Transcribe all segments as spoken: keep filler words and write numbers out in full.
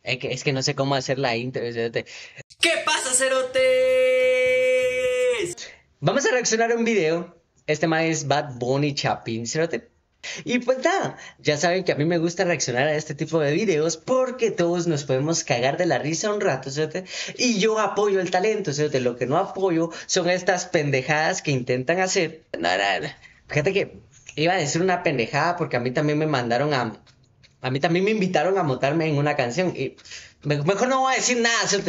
Es que, es que no sé cómo hacer la intro. Cerote. ¿Qué pasa, cerotes? Vamos a reaccionar a un video. Este man es Bad Bunny Chapín, cerote. Y pues nada, ya saben que a mí me gusta reaccionar a este tipo de videos porque todos nos podemos cagar de la risa un rato, ¿cierto? Y yo apoyo el talento, ¿cierto? Lo que no apoyo son estas pendejadas que intentan hacer. No, no, no. Fíjate que iba a decir una pendejada porque a mí también me mandaron a... A mí también me invitaron a montarme en una canción y mejor no voy a decir nada, ¿cierto?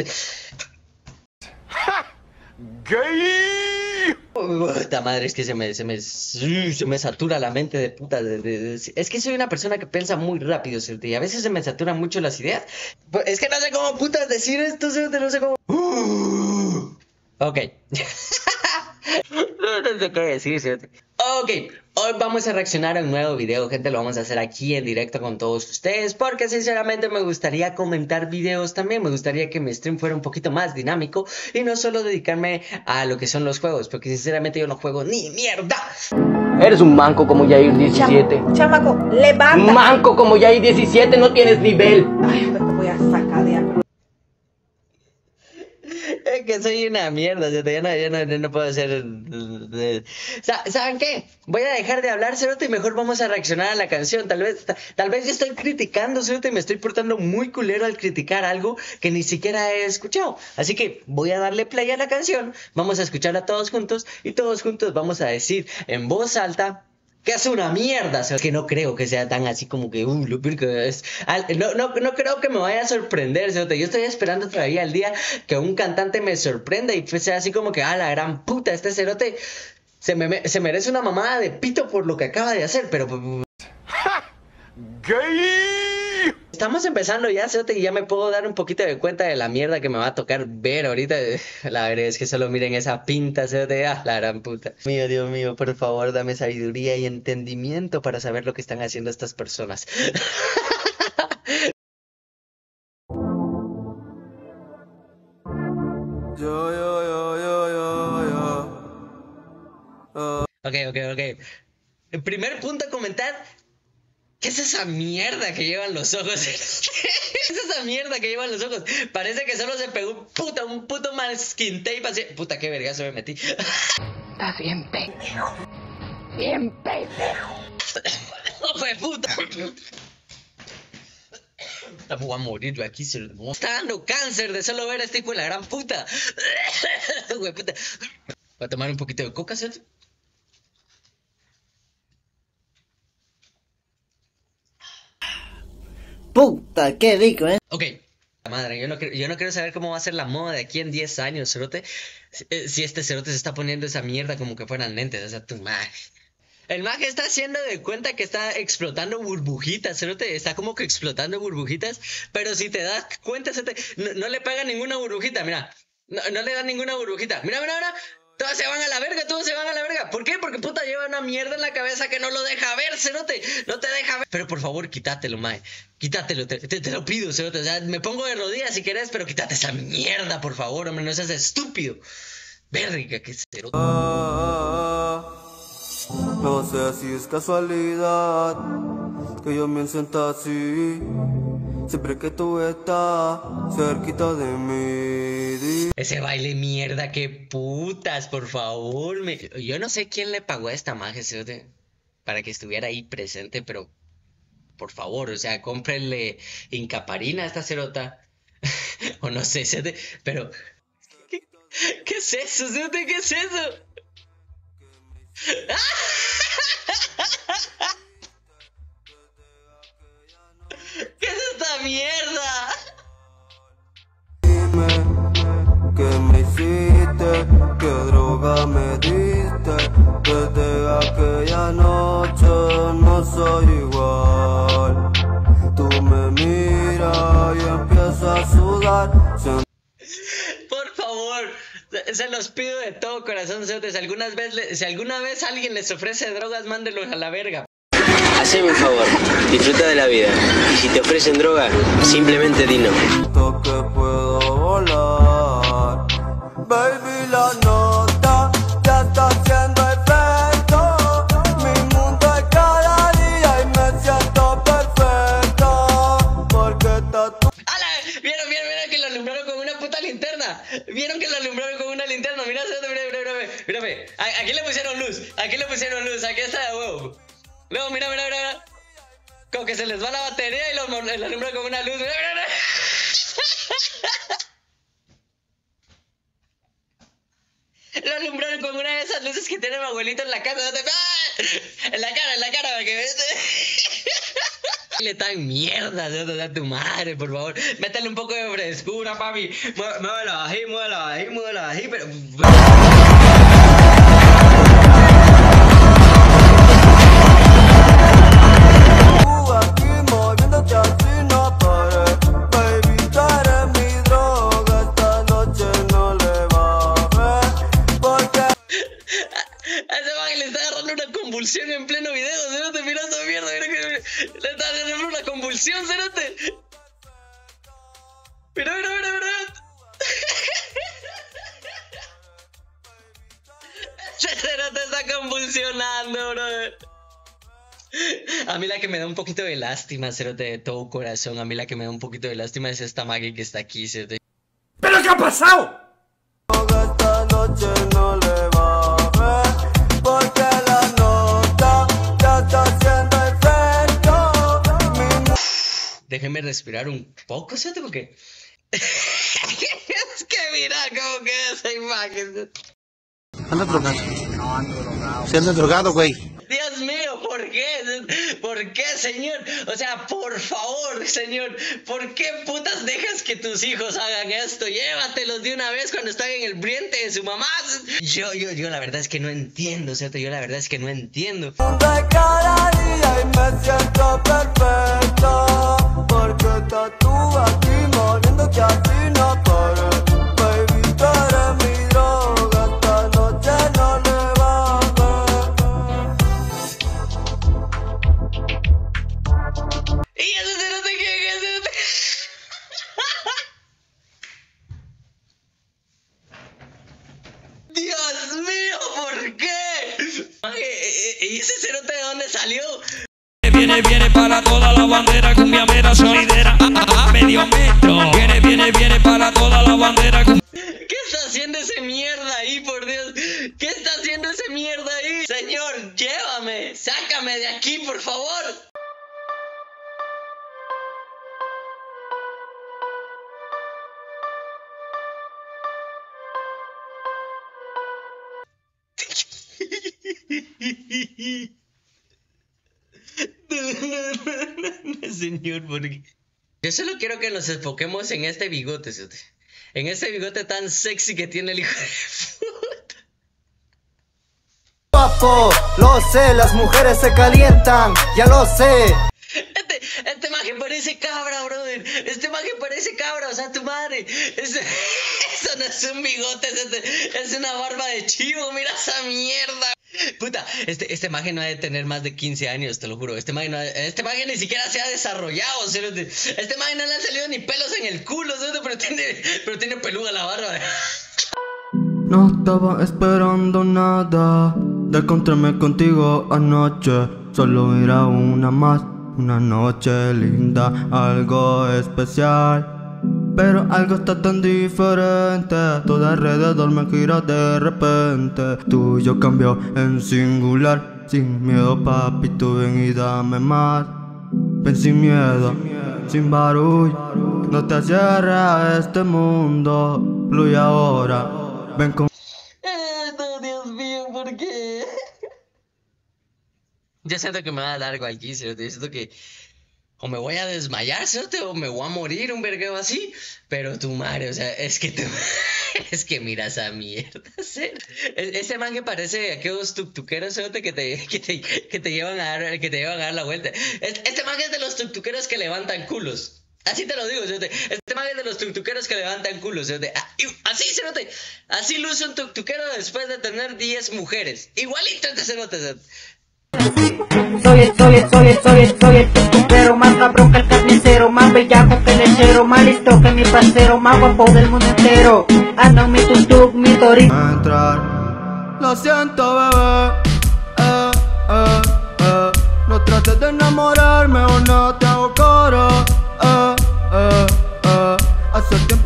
¡Gay! Puta madre, es que se me, se me, se me satura la mente de puta. De, de, de, es que soy una persona que piensa muy rápido, ¿cierto? Y a veces se me saturan mucho las ideas. Es que no sé cómo putas decir esto, ¿cierto? No sé cómo... Ok. No, no sé qué decir, ¿cierto? Ok, hoy vamos a reaccionar a un nuevo video, gente, lo vamos a hacer aquí en directo con todos ustedes, porque sinceramente me gustaría comentar videos también, me gustaría que mi stream fuera un poquito más dinámico y no solo dedicarme a lo que son los juegos, porque sinceramente yo no juego ni mierda. Eres un manco como Yair diecisiete. Chamaco, levanta. Manco como Yair diecisiete, no tienes nivel. Ay, te voy a sacar de acá. Es que soy una mierda, yo no, yo no, yo no puedo hacer... ¿Saben qué? Voy a dejar de hablar, cerote, y mejor vamos a reaccionar a la canción. Tal vez, tal vez yo estoy criticando, cerote, y me estoy portando muy culero al criticar algo que ni siquiera he escuchado. Así que voy a darle play a la canción, vamos a escucharla todos juntos, y todos juntos vamos a decir en voz alta... que es una mierda, o sea, que no creo que sea tan así como que, uh, lo que es, no, no, no creo que me vaya a sorprender, ¿cierto? Yo estoy esperando todavía el día que un cantante me sorprenda y sea así como que, ah, la gran puta, este cerote se, me, se merece una mamada de pito por lo que acaba de hacer, pero... ¡Gay! Estamos empezando ya, cerote, y ya me puedo dar un poquito de cuenta de la mierda que me va a tocar ver ahorita. La verdad es que solo miren esa pinta, cerote, ah, la gran puta. Mío, Dios mío, por favor, dame sabiduría y entendimiento para saber lo que están haciendo estas personas. Yo, yo, yo, yo, yo, yo. Ok, ok, ok. El primer punto a comentar. ¿Qué es esa mierda que llevan los ojos? ¿Qué es esa mierda que llevan los ojos? Parece que solo se pegó un puta, un puto masking tape así. Puta, qué vergazo me metí. Estás bien pendejo. Bien pendejo. ¡No fue puta! Voy a morir yo aquí. Se me está dando cáncer de solo ver a este hijo de la gran puta. Voy a tomar un poquito de coca, ¿cierto? Puta, qué rico, ¿eh? Ok, madre, yo no, yo no quiero saber cómo va a ser la moda de aquí en diez años, cerote. Si, si este cerote se está poniendo esa mierda como que fueran lentes, o sea, tu madre. El maje está haciendo de cuenta que está explotando burbujitas, cerote, está como que explotando burbujitas, pero si te das cuenta, cerote, no, no le pega ninguna burbujita, mira, no, no le da ninguna burbujita, mira, mira, mira. Todos se van a la verga, todos se van a la verga. ¿Por qué? Porque puta lleva una mierda en la cabeza que no lo deja ver, cerote. No te deja ver. Pero por favor, quítatelo, mae. Quítatelo, te, te, te lo pido, cerote. O sea, me pongo de rodillas si querés, pero quítate esa mierda, por favor, hombre. No seas estúpido. Verga, que cerote. No sé si es casualidad que yo me sienta así. Siempre que tú estás cerquita de mí. Ese baile mierda, qué putas, por favor. Me... Yo no sé quién le pagó a esta magia, cerote, para que estuviera ahí presente, pero por favor, o sea, cómprenle incaparina a esta cerota. O no sé, cerote, pero... ¿Qué, qué es eso, cerote? ¿Qué es eso? ¿Qué es esta mierda? Dime qué me hiciste, qué droga me diste. Desde aquella noche no soy igual. Tú me miras y empiezas a sudar. Por favor, se los pido de todo corazón, cerotes. Si alguna vez, si alguna vez alguien les ofrece drogas, mándenlos a la verga. Haceme un favor, disfruta de la vida. Y si te ofrecen droga, simplemente di no. Que puedo volar. Baby, la nota ya está haciendo efecto. Mi mundo es cada día y me siento perfecto. Porque está tú. ¡Ala! Vieron, vieron, vieron que lo alumbraron con una puta linterna. Vieron que lo alumbraron con una linterna. Mira, mira, mira, mira, mira, mira. Aquí le pusieron luz. Aquí le pusieron luz. Aquí está de huevo. Luego, mira, mira, mira. Como que se les va la batería y lo, lo alumbran con una luz. Mira, mira, mira. Lo alumbraron con una de esas luces que tiene mi abuelito en la casa. ¡Ah! En la cara, en la cara, que ves. Le tan mierda, Dios a tu madre, por favor. Métele un poco de frescura, papi. Muévelo ahí, muévelo ahí, muévelo ahí, pero. Convulsión en pleno video, Cerote, mira esa mierda, mira que le está dando una convulsión, Cerote. Mira, mira, mira, mira. Ese Cerote está convulsionando, brother. A mí la que me da un poquito de lástima, Cerote, de todo corazón, a mí la que me da un poquito de lástima es esta Maggie que está aquí, Cerote. ¿Pero qué ha pasado? Esta noche no le va a ver, porque la nota ya está haciendo efecto. Déjenme respirar un poco, ¿cierto? Porque es que mira cómo queda esa imagen. Anda drogado. No ando drogado. Se anda drogado, güey. Dios mío, ¿por qué? ¿Por qué, señor? O sea, por favor, señor, ¿por qué putas dejas que tus hijos hagan esto? Llévatelos de una vez cuando están en el vientre de su mamá. Yo, yo, yo la verdad es que no entiendo, ¿cierto? Yo la verdad es que no entiendo. De cada día y me siento perfecto, porque estás tú aquí moliendo que así no pare. Baby, tú eres mi droga, esta noche no le va a ver. Y eso se no te quede. Dios mío, ¿por qué? ¿Y ese cerote de dónde salió? Viene, viene para toda la bandera, cumbiamera solidera, a medio metro. Viene, viene, viene para toda la bandera. ¿Qué está haciendo ese mierda ahí, por Dios? ¿Qué está haciendo ese mierda ahí? Señor, llévame, sácame de aquí, por favor. No, no, no, no, señor, porque yo solo quiero que nos enfoquemos en este bigote, en este bigote tan sexy que tiene el hijo de puta. Papo, lo sé, las mujeres se calientan, ya lo sé. Este, este maje parece cabra, brother. Este maje parece cabra, o sea, tu madre. Este, eso no es un bigote, es, este, es una barba de chivo, mira esa mierda. Puta, este, este maje no ha de tener más de quince años, te lo juro. Este maje, no ha, este maje ni siquiera se ha desarrollado, ¿sí? Este maje no le han salido ni pelos en el culo, ¿sí? pero, tiene, pero tiene peluda la barba. No estaba esperando nada de encontrarme contigo anoche. Solo era una más, una noche linda, algo especial. Pero algo está tan diferente, todo alrededor me gira de repente. Tuyo cambió en singular, sin miedo papi, tú ven y dame más. Ven sin miedo, sin barullo, no te cierres a este mundo. Fluye ahora, ven con... Eh, no, Dios mío, ¿por qué? Yo siento que me va a dar algo aquí, ¿cierto? Yo siento que o me voy a desmayar, ¿cierto? O me voy a morir, un vergueo así. Pero tu madre, o sea, es que tú... es que mira esa mierda, ¿cierto? Ese man que parece aquellos tuktukeros, ¿cierto? Que te, que, te, que, te llevan a dar, que te llevan a dar la vuelta. Este man es de los tuktukeros que levantan culos. Así te lo digo, ¿cierto? Este man es de los tuktukeros que levantan culos, ¿cierto? Así, ¿cierto? Así luce un tuktukero después de tener diez mujeres. Igualito este cerote, ¿cierto? Soy el, soy el, soy el, soy el, soy el tuktukero más cabrón que el carnicero, más bellaco que el lechero, más listo que mi parcero, más guapo del mundo entero. Ando en mi tuk-tuk, mi torito. Entrar. Lo siento, bebé. Eh, eh, eh. No trates de enamorarme o no te hago coro. Eh, eh, eh.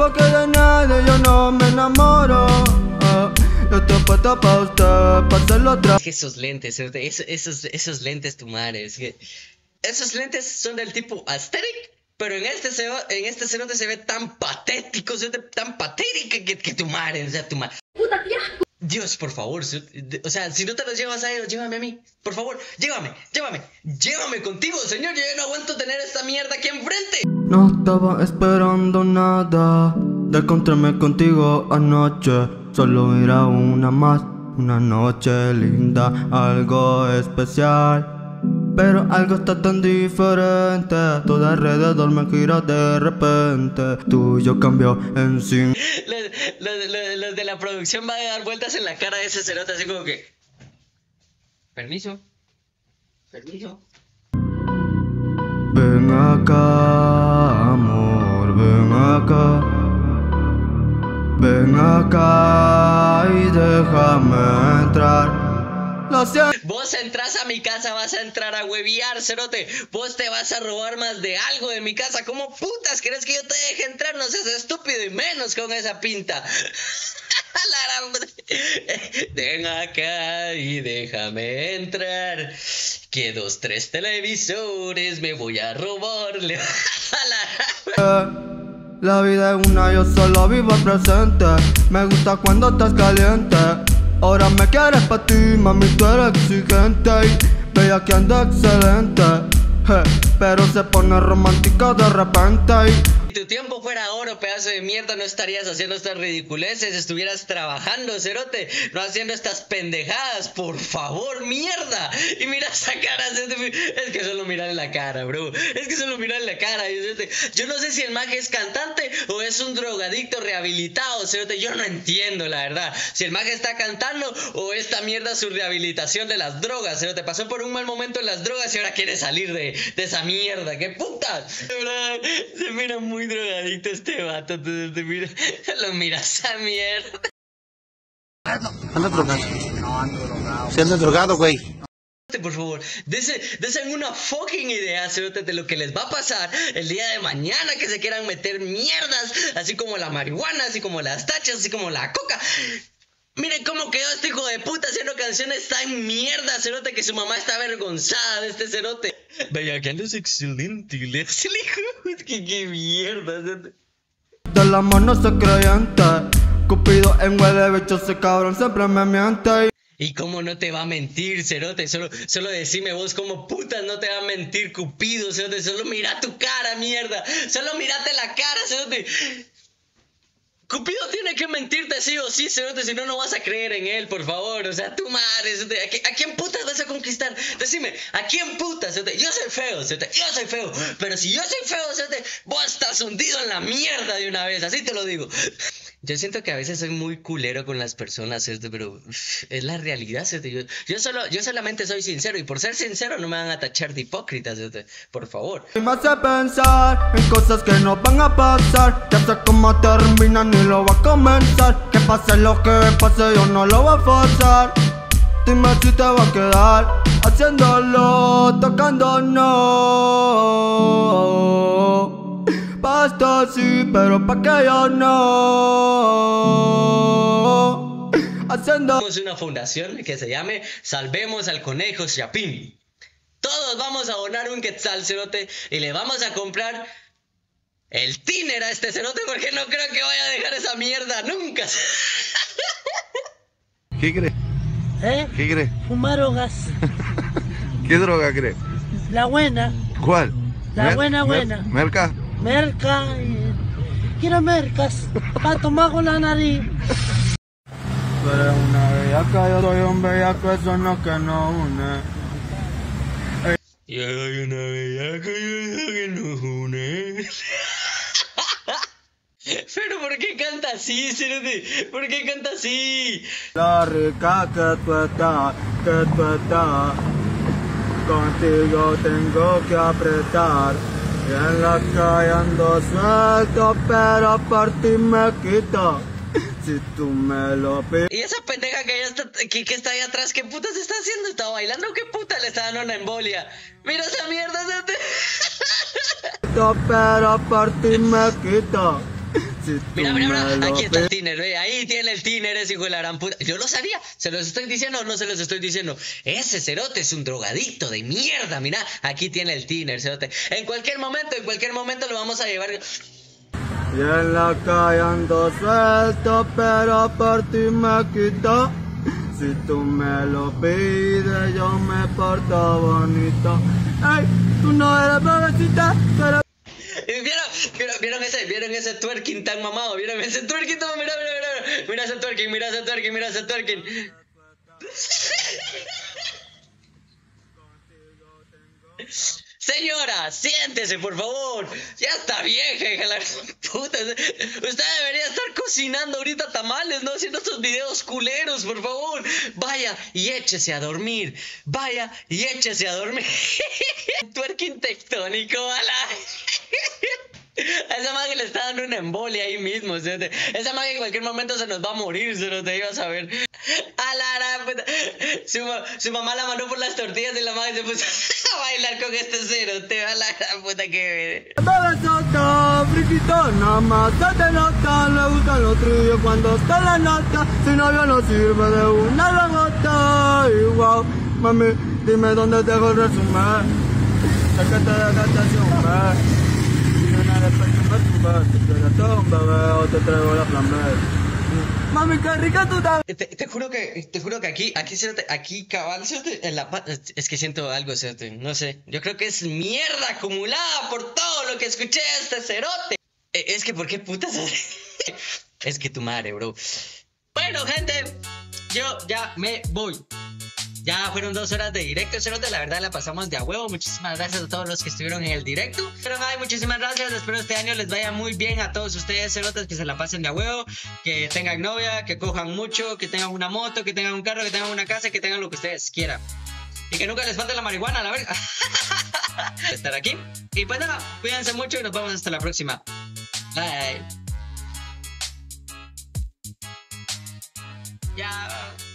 porque de nadie yo no me enamoro. Uh, yo estoy puesto pa' usted, pa' hacerlo otra. Es que esos lentes, esos, esos, esos lentes, tu madre, es que esos lentes son del tipo aesthetic, pero en este se, en este cerote se ve tan patético, se ve tan patética que, que tu madre, o sea, tu madre. Puta tía. Dios, por favor, o sea, si no te los llevas a ellos, llévame a mí, por favor, llévame, llévame, llévame contigo, señor, yo ya no aguanto tener esta mierda aquí enfrente. No estaba esperando nada de encontrarme contigo anoche, solo era una más, una noche linda, algo especial. Pero algo está tan diferente, todo alrededor me gira de repente. Tú y yo cambio en sí. Los, los, los, los de la producción van a dar vueltas en la cara de ese cerote así como que... Permiso. Permiso. Ven acá, amor, ven acá. Ven acá y déjame entrar. Vos entras a mi casa, vas a entrar a hueviar, cerote. Vos te vas a robar más de algo de mi casa. ¿Cómo putas querés que yo te deje entrar? No seas estúpido y menos con esa pinta. Ven acá y déjame entrar. Que dos, tres televisores me voy a robarle. La vida es una, yo solo vivo el presente. Me gusta cuando estás caliente. Ahora me quieres pa' ti, mami, tú eres exigente. Y bella que anda excelente, hey, pero se pone romántica de repente. Si tu tiempo fuera oro, pedazo de mierda, no estarías haciendo estas ridiculeces. Estuvieras trabajando, cerote, no haciendo estas pendejadas. Por favor, mierda. Y mira esa cara, cerote. Es que solo mirarle la cara, bro. Es que solo mirarle la cara, cerote. Yo no sé si el maje es cantante o es un drogadicto rehabilitado, cerote. Yo no entiendo, la verdad. Si el maje está cantando o esta mierda es su rehabilitación de las drogas, cerote. Pasó por un mal momento en las drogas y ahora quiere salir de, de esa mierda. ¡Qué putas! De verdad, se mira muy drogadito este vato, entonces te mira, lo miras esa mierda. Anda drogado. No, ando drogado. Se anda drogado, güey. Por favor, desen, desen una fucking idea, cerote, de lo que les va a pasar el día de mañana que se quieran meter mierdas, así como la marihuana, así como las tachas, así como la coca. Miren cómo quedó este hijo de puta haciendo canciones tan mierda, cerote, que su mamá está avergonzada de este cerote. Vaya, que andas excelente, le hace el hijo, que qué mierda, cerote. De la mano se creyente, Cupido en huele bicho, ese cabrón siempre me miente. ¿Y cómo no te va a mentir, cerote? Solo, solo decime vos cómo putas no te va a mentir, Cupido, cerote. Solo mira tu cara, mierda. Solo mirate la cara, cerote. Cupido tiene que mentirte sí o sí, cerote, si no, no vas a creer en él, por favor. O sea, tu madre, cerote. ¿A, qué, ¿A quién putas vas a conquistar? Decime, ¿a quién putas, cerote? Yo soy feo, cerote, yo soy feo. Pero si yo soy feo, cerote, vos estás hundido en la mierda de una vez, así te lo digo. Yo siento que a veces soy muy culero con las personas, cerote, pero uf, es la realidad, cerote. Yo, yo, solo, yo solamente soy sincero, y por ser sincero no me van a tachar de hipócrita, cerote, por favor. Y me hace pensar en cosas que no van a pasar. Ya sé cómo terminan ni lo va a comenzar. Que pase lo que pase, yo no lo voy a forzar. Dime si te va a quedar haciéndolo, tocando no. Basta sí, pero pa' que yo no. Haciendo Tenemos una fundación que se llame Salvemos al Conejo Chapín. Todos vamos a donar un quetzal, cerote, y le vamos a comprar el tiner a este cerote, porque no creo que vaya a dejar esa mierda nunca. ¿Qué crees? ¿Eh? ¿Qué crees? Fumar drogas. ¿Qué droga crees? La buena. ¿Cuál? La Mer buena, mer buena. ¿Merca? Merca. Y... Quiero mercas. Para tomar con la nariz. Tú eres una bellaca, yo soy un bellaco, eso no que nos une. Yo soy una bellaca, yo soy que nos une. Pero ¿por qué canta así, cerote? ¿Por qué canta así? La rica que tú estás, que tú estás, contigo tengo que apretar. Y en la calle ando suelto, pero por ti me quito. Si tú me lo pides. Y esa pendeja que, ya está, que, que está ahí atrás, ¿qué puta se está haciendo? ¿Está bailando? ¿Qué puta le está dando una embolia? Mira esa mierda, cerote. Pero por ti me quito. Si tú Mira, mira, me mira, lo aquí está el pides. tiner, ve, ahí tiene el tiner ese hijo de la gran puta. Yo lo sabía, se los estoy diciendo o no se los estoy diciendo. Ese cerote es un drogadicto de mierda, mira, aquí tiene el tiner, cerote. En cualquier momento, en cualquier momento lo vamos a llevar. Y en la calle ando suelto, pero por ti me quito. Si tú me lo pides, yo me porto bonito. Ey, tú no eres bebecita, pero... ¿Vieron, vieron, vieron ese, vieron ese twerking tan mamado? ¿Vieron ese twerking tan mamado? Mira, mira, mira, mira ese twerking, mira ese twerking, mira ese twerking. Señora, siéntese, por favor. Ya está vieja, hija de la puta. Usted debería estar cocinando ahorita tamales, no haciendo estos videos culeros, por favor. Vaya y échese a dormir. Vaya y échese a dormir. Twerking tectónico, a la... A esa madre le está dando una embolia ahí mismo, ¿sí? Esa madre en cualquier momento se nos va a morir, se nos te ibas a ver. A la gran puta. Su, su mamá la mandó por las tortillas y la madre se puso a bailar con este cero. Te va la gran puta que ve. Bebesota, friquito, nada más se te nota. Le gustan los trillos cuando está la nota. Si novio no sirve de una la gota. Y wow, mami, dime dónde te hago el resumen. Sé que te dejaste hace un mes. Te traigo la flamel. Mami, qué rica tú estás. Te, te juro que, te juro que aquí, aquí, aquí cabal, en la es que siento algo, no sé. Yo creo que es mierda acumulada por todo lo que escuché de este cerote. Es que, ¿por qué putas? Es que tu madre, bro. Bueno, gente, yo ya me voy. Ya fueron dos horas de directo, cerote, la verdad la pasamos de a huevo. Muchísimas gracias a todos los que estuvieron en el directo. Pero ay, muchísimas gracias, espero este año les vaya muy bien a todos ustedes, cerotes, que se la pasen de a huevo, que tengan novia, que cojan mucho, que tengan una moto, que tengan un carro, que tengan una casa, que tengan lo que ustedes quieran. Y que nunca les falte la marihuana, la verga. Estar aquí. Y pues nada, cuídense mucho y nos vemos hasta la próxima. Bye. Ya.